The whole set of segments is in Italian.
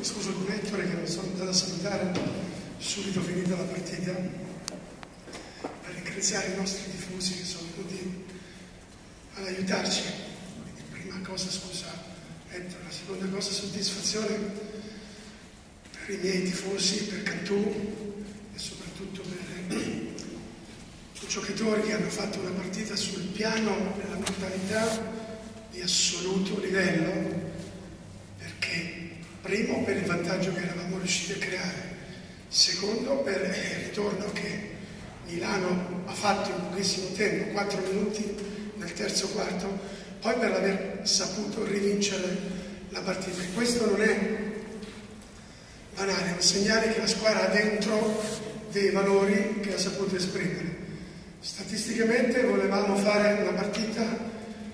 scuso con Ettore che non sono andato a salutare subito finita la partita, per ringraziare i nostri tifosi che sono venuti ad aiutarci. Quindi, prima cosa scusa Ettore, la seconda cosa soddisfazione per i miei tifosi, per Cantù e soprattutto per i giocatori che hanno fatto una partita sul piano della mentalità di assoluto livello, perché primo per il vantaggio che eravamo riusciti a creare, secondo per il ritorno che Milano ha fatto in pochissimo tempo, 4 minuti nel terzo quarto, poi per aver saputo rivincere la partita. E questo non è banale, è un segnale che la squadra ha dentro dei valori che ha saputo esprimere. Statisticamente volevamo fare una partita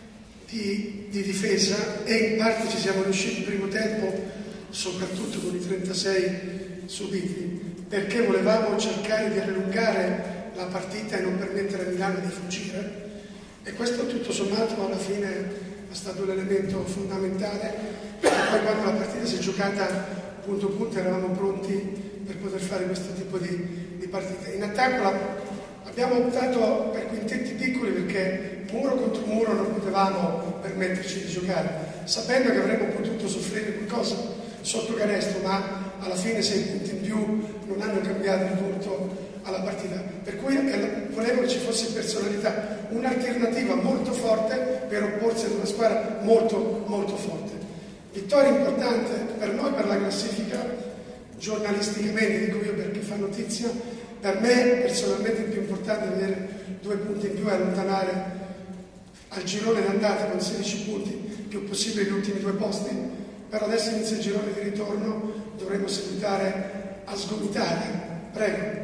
di difesa e in parte ci siamo riusciti il primo tempo, soprattutto con i 36 subiti, perché volevamo cercare di allungare la partita e non permettere a Milano di fuggire, e questo tutto sommato alla fine è stato l'elemento fondamentale, perché poi quando la partita si è giocata punto a punto eravamo pronti per poter fare questo tipo di partita. In attacco abbiamo optato per quintetti piccoli perché muro contro muro non potevamo permetterci di giocare, sapendo che avremmo potuto soffrire qualcosa sotto canestro, ma alla fine 6 punti in più non hanno cambiato il volto alla partita, per cui volevo che ci fosse personalità, un'alternativa molto forte per opporsi ad una squadra molto molto forte. Vittoria importante per noi, per la classifica, giornalisticamente dico io perché fa notizia. Per me personalmente il più importante è vedere 2 punti in più e allontanare al girone d'andata con 16 punti più possibile gli ultimi 2 posti, però adesso inizia il girone di ritorno, dovremo seguitare a sgomitare. Prego.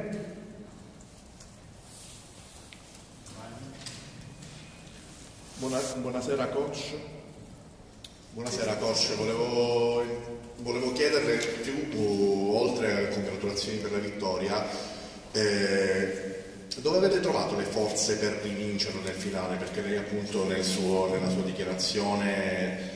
Buonasera coach. Buonasera coach, volevo chiederle più, oltre alle congratulazioni per la vittoria, dove avete trovato le forze per rivincerlo nel finale? Perché lei appunto nella sua dichiarazione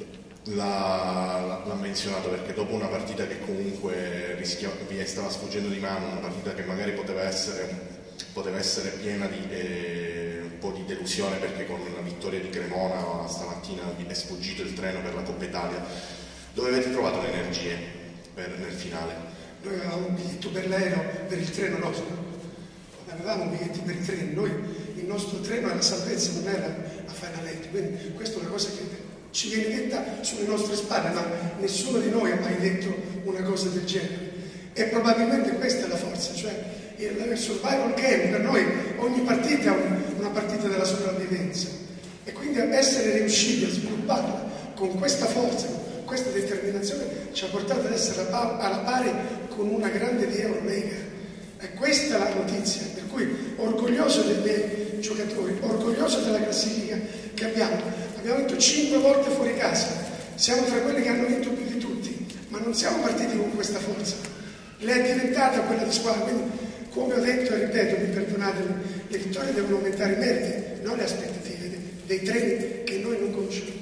l'ha menzionato, perché dopo una partita che comunque vi stava sfuggendo di mano, una partita che magari poteva essere piena di un po' di delusione, perché con la vittoria di Cremona stamattina vi è sfuggito il treno per la Coppa Italia, dove avete trovato le energie nel finale? Noi avevamo un biglietto per l'aereo, per il treno nostro, non avevamo biglietti per i treni, il nostro treno è la salvezza, non era la Final Eight, quindi questa è una cosa che ci viene detta sulle nostre spalle, ma nessuno di noi ha mai detto una cosa del genere, e probabilmente questa è la forza, cioè il survival game. Per noi ogni partita è una partita della sopravvivenza, e quindi essere riusciti a svilupparla con questa forza, con questa determinazione, ci ha portato ad essere alla pari con una grande di Eurolega, e questa è la notizia, per cui orgoglioso dei miei giocatori, orgoglioso della classifica che abbiamo vinto 5 volte fuori casa, siamo tra quelli che hanno vinto più di tutti, ma non siamo partiti con questa forza, lei è diventata quella di squadra, quindi come ho detto e ripeto, mi perdonate, le vittorie devono aumentare i meriti, non le aspettative dei treni che noi non conosciamo.